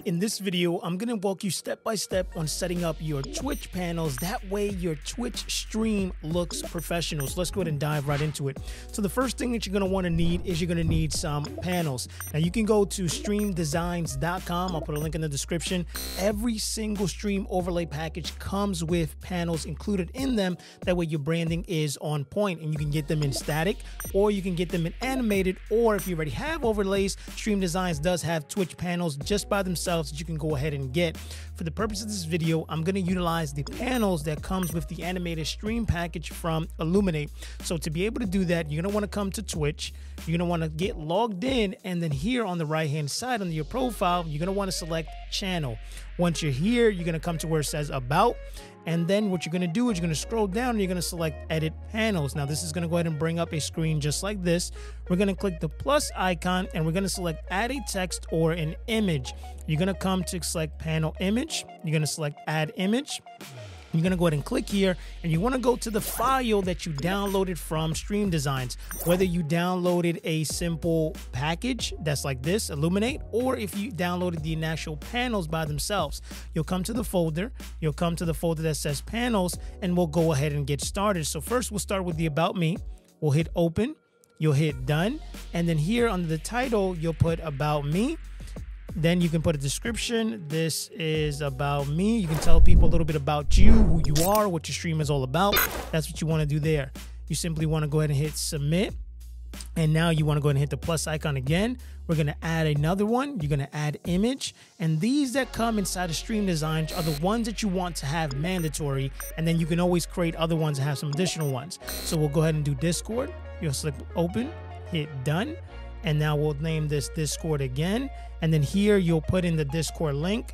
In this video, I'm going to walk you step by step on setting up your Twitch panels. That way your Twitch stream looks professional. So let's go ahead and dive right into it. So the first thing that you're going to want to need is you're going to need some panels. Now you can go to streamdesigns.com. I'll put a link in the description. Every single stream overlay package comes with panels included in them. That way your branding is on point, and you can get them in static, or you can get them in animated, or if you already have overlays, Stream Designs does have Twitch panels just by themselves that you can go ahead and get. For the purpose of this video, I'm going to utilize the panels that comes with the animated stream package from Illuminate. So to be able to do that, you're going to want to come to Twitch. You're going to want to get logged in, and then here on the right hand side under your profile, you're going to want to select channel. Once you're here, you're going to come to where it says about, and then what you're going to do is you're going to scroll down and you're going to select edit panels. Now this is going to go ahead and bring up a screen just like this. We're going to click the plus icon and we're going to select add a text or an image. You're going to come to select panel image. You're going to select add image. You're going to go ahead and click here, and you want to go to the file that you downloaded from Stream Designs. Whether you downloaded a simple package that's like this, Illuminate, or if you downloaded the actual panels by themselves, you'll come to the folder. You'll come to the folder that says panels, and we'll go ahead and get started. So first we'll start with the about me. We'll hit open. You'll hit done. And then here under the title, you'll put about me. Then you can put a description. This is about me. You can tell people a little bit about you, who you are, what your stream is all about. That's what you want to do there. You simply want to go ahead and hit submit. And now you want to go ahead and hit the plus icon again. We're going to add another one. You're going to add image. And these that come inside of Stream Designs are the ones that you want to have mandatory. And then you can always create other ones and have some additional ones. So we'll go ahead and do Discord. You'll select open, hit done. And now we'll name this Discord again. And then here you'll put in the Discord link,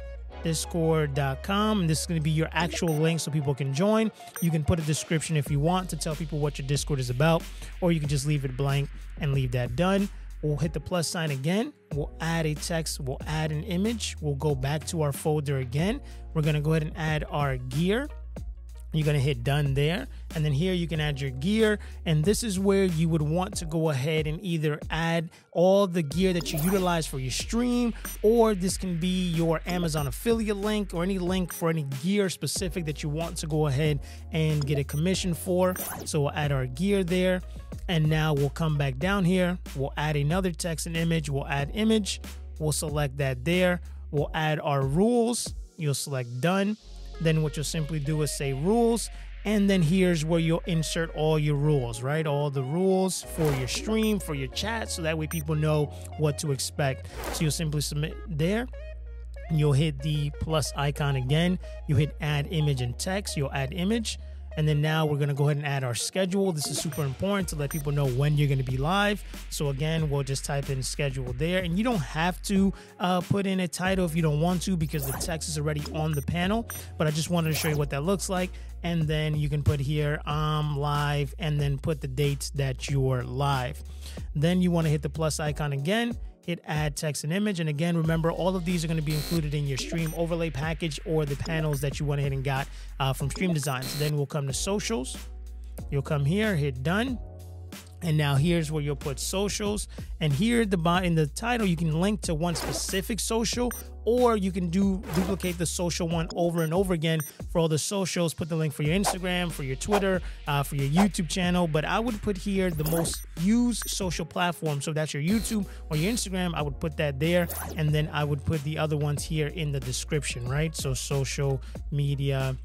discord.com. And this is going to be your actual link so people can join. You can put a description if you want to tell people what your Discord is about, or you can just leave it blank and leave that done. We'll hit the plus sign again. We'll add a text. We'll add an image. We'll go back to our folder again. We're going to go ahead and add our gear. You're going to hit done there. And then here you can add your gear. And this is where you would want to go ahead and either add all the gear that you utilize for your stream, or this can be your Amazon affiliate link or any link for any gear specific that you want to go ahead and get a commission for. So we'll add our gear there. And now we'll come back down here. We'll add another text and image. We'll add image. We'll select that there. We'll add our rules. You'll select done. Then what you'll simply do is say rules, and then here's where you'll insert all your rules, right? All the rules for your stream, for your chat, so that way people know what to expect. So you'll simply submit there. You'll hit the plus icon again. You hit add image and text. You'll add image. And then now we're going to go ahead and add our schedule. This is super important to let people know when you're going to be live. So again, we'll just type in schedule there. And you don't have to put in a title if you don't want to, because the text is already on the panel. But I just wanted to show you what that looks like. And then you can put here, I'm live, and then put the dates that you're live. Then you want to hit the plus icon again. Hit add text and image. And again, remember, all of these are going to be included in your stream overlay package or the panels that you went ahead and got from Stream Designs. Then we'll come to socials. You'll come here, hit done. And now here's where you'll put socials. And here in the title, you can link to one specific social, or you can duplicate the social one over and over again for all the socials. Put the link for your Instagram, for your Twitter, for your YouTube channel. But I would put here the most used social platform. So if that's your YouTube or your Instagram, I would put that there. And then I would put the other ones here in the description, right? So social media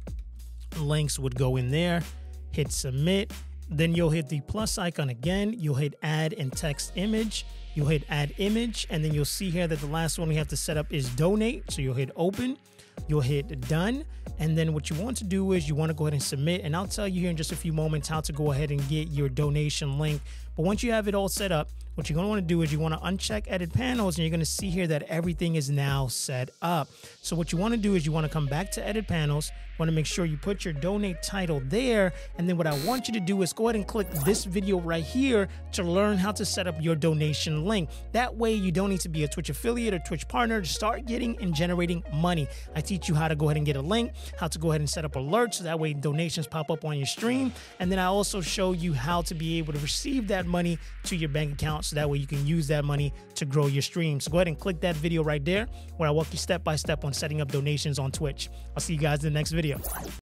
links would go in there. Hit submit. Then you'll hit the plus icon again. You'll hit add and text image. You'll hit add image. And then you'll see here that the last one we have to set up is donate. So you'll hit open. You'll hit done. And then what you want to do is you want to go ahead and submit. And I'll tell you here in just a few moments how to go ahead and get your donation link. But once you have it all set up, what you're going to want to do is you want to uncheck edit panels, and you're going to see here that everything is now set up. So what you want to do is you want to come back to edit panels. You want to make sure you put your donate title there. And then what I want you to do is go ahead and click this video right here to learn how to set up your donation link. That way you don't need to be a Twitch affiliate or Twitch partner to start getting and generating money. I teach you how to go ahead and get a link, how to go ahead and set up alerts so that way donations pop up on your stream. And then I also show you how to be able to receive that money to your bank account so that way you can use that money to grow your stream. So go ahead and click that video right there where I walk you step by step on setting up donations on Twitch. I'll see you guys in the next video.